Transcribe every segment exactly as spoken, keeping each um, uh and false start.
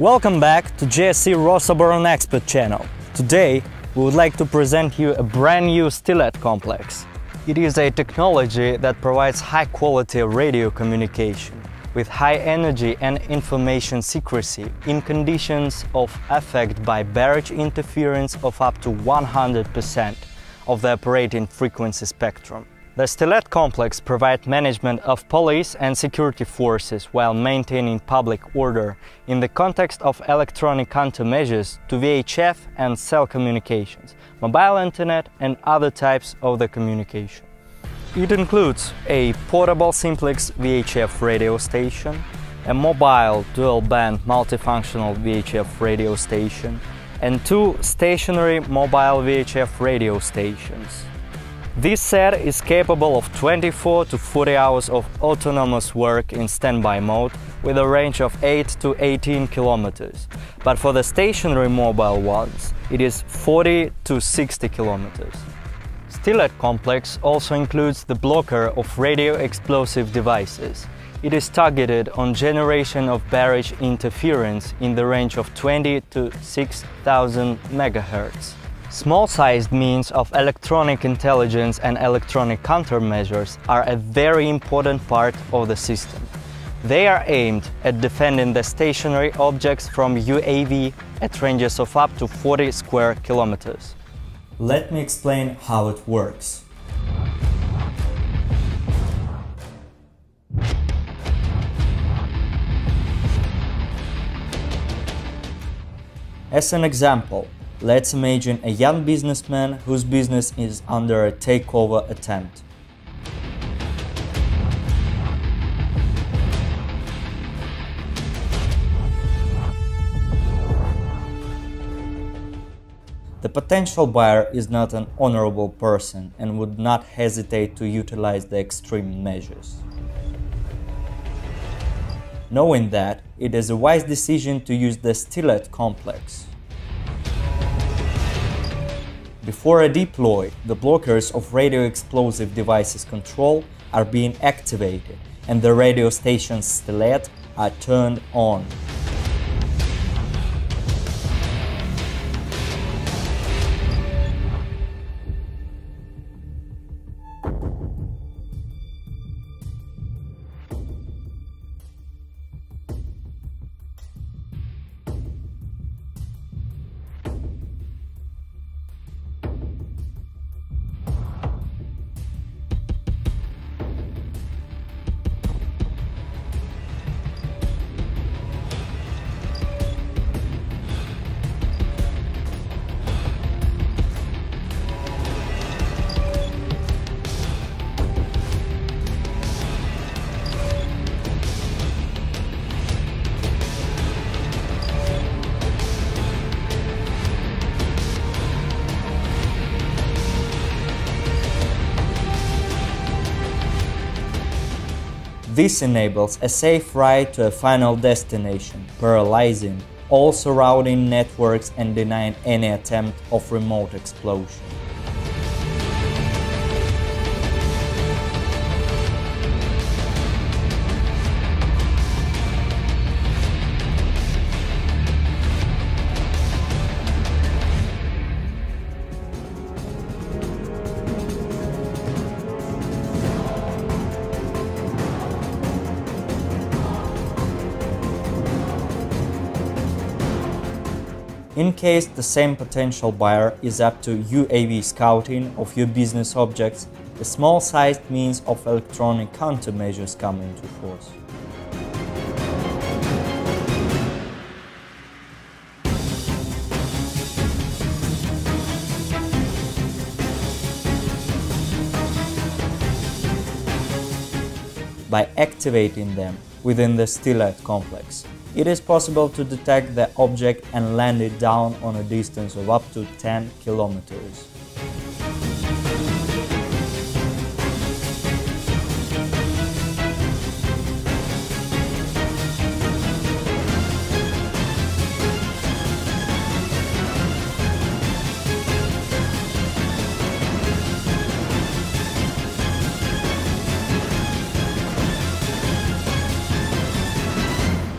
Welcome back to J S C Rosoboronexport channel. Today we would like to present you a brand new STILET complex. It is a technology that provides high quality radio communication with high energy and information secrecy in conditions of affected by barrage interference of up to one hundred percent of the operating frequency spectrum. The STILET complex provides management of police and security forces while maintaining public order in the context of electronic countermeasures to V H F and cell communications, mobile internet and other types of the communication. It includes a portable simplex V H F radio station, a mobile dual-band multifunctional V H F radio station, and two stationary mobile V H F radio stations. This set is capable of twenty-four to forty hours of autonomous work in standby mode with a range of eight to eighteen kilometers, but for the stationary mobile ones it is forty to sixty kilometers. STILET complex also includes the blocker of radio explosive devices. It is targeted on generation of barrage interference in the range of twenty to six thousand megahertz. Small-sized means of electronic intelligence and electronic countermeasures are a very important part of the system. They are aimed at defending the stationary objects from U A V at ranges of up to forty square kilometers. Let me explain how it works. As an example, let's imagine a young businessman whose business is under a takeover attempt. The potential buyer is not an honorable person and would not hesitate to utilize the extreme measures. Knowing that, it is a wise decision to use the STILET complex. Before a deploy, the blockers of radio explosive devices control are being activated and the radio stations STILET are turned on. This enables a safe ride to a final destination, paralyzing all surrounding networks and denying any attempt of remote explosion. In case the same potential buyer is up to U A V scouting of your business objects, a small-sized means of electronic countermeasures come into force. By activating them within the STILET complex, it is possible to detect the object and land it down on a distance of up to ten kilometers.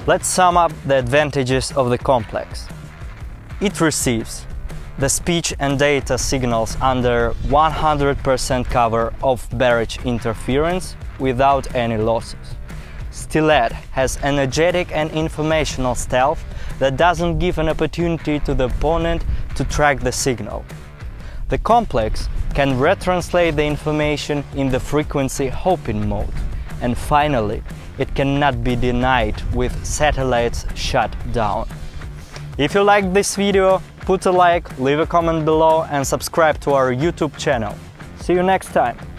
Let's sum up the advantages of the complex. It receives the speech and data signals under one hundred percent cover of barrage interference without any losses. STILET has energetic and informational stealth that doesn't give an opportunity to the opponent to track the signal. The complex can retranslate the information in the frequency hopping mode. And finally, it cannot be denied with satellites shut down. If you liked this video, put a like, leave a comment below and subscribe to our YouTube channel. See you next time!